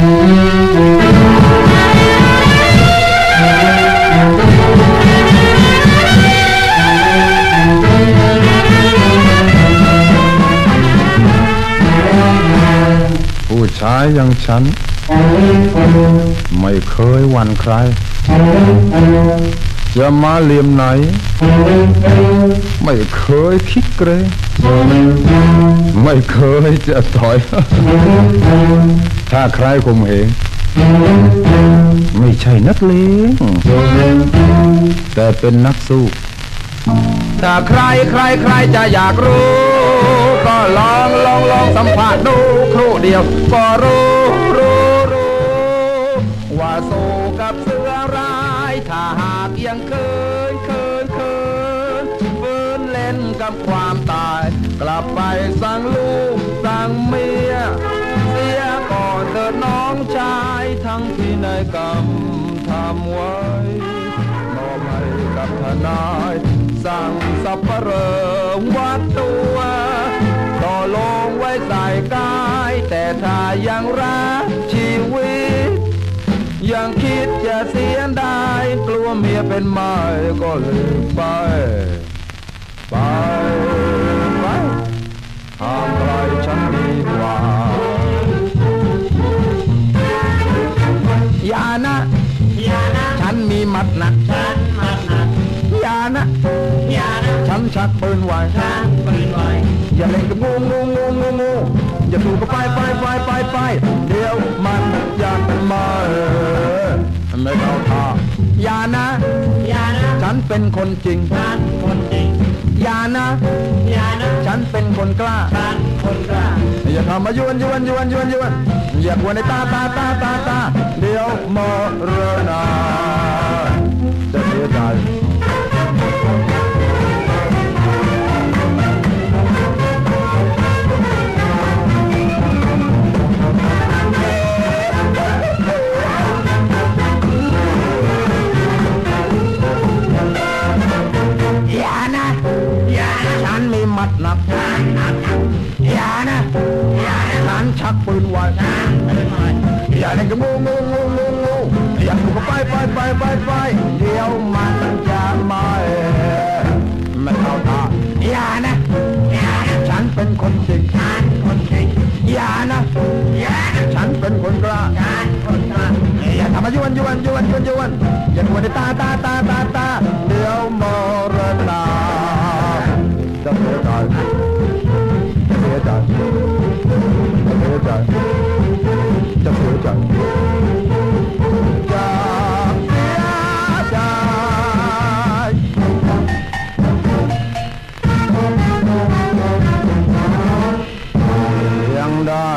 ผู้ชายอย่างฉันไม่เคยหวั่นใครจะมาเหลี่ยมไหนไม่เคยคิดเกรงไม่เคยจะถอยถ้าใครข่มเหงไม่ใช่นักเลงแต่เป็นนักสู้ถ้าใครจะอยากรู้ก็ลองสัมผัสดูครู่เดียวก็รู้ว่าสู้กับเสือร้ายถ้าหากยังเคยฝืนเล่นกับความตายกลับไปสั่งลูกสั่งเมียเสียก่อนเถิดน้องชายทั้งที่ในกรรมทำไว้มอบให้กับทนายสั่งสับปะเหร่อวัดตัวต่อลงไว้ใส่กายแต่ถ้ายังรักชีวิตยังคิดจะเสียดายกลัวเมียเป็นไม้ก็เลยไปห่างไกลฉันดีกว่าอย่านะฉันมีมัดหนักอย่านะฉันชักปืนไว้อย่าเล่นกับงูอย่าถูกกับไปเดี๋ยวมันจะเป็นไม้ไม่เข้าท่าอย่านะฉันเป็นคนจริงอย่านะฉันเป็นคนกล้าอย่าทำมายวนอย่ากวนในตาเดี๋ยวมรณะจะเสียใจฉันมีมัดหนักอย่านะฉันชักปืนไว้อย่าเล่นกับงูอย่าถูกกับไปเดี๋ยวมันจะไม่เข้าท่าอย่านะฉันเป็นคนจริงอย่านะฉันเป็นคนกล้าอย่าทำมายวนอย่ากวนในตาเดี๋ยวมรณะจะเสียใจยังได้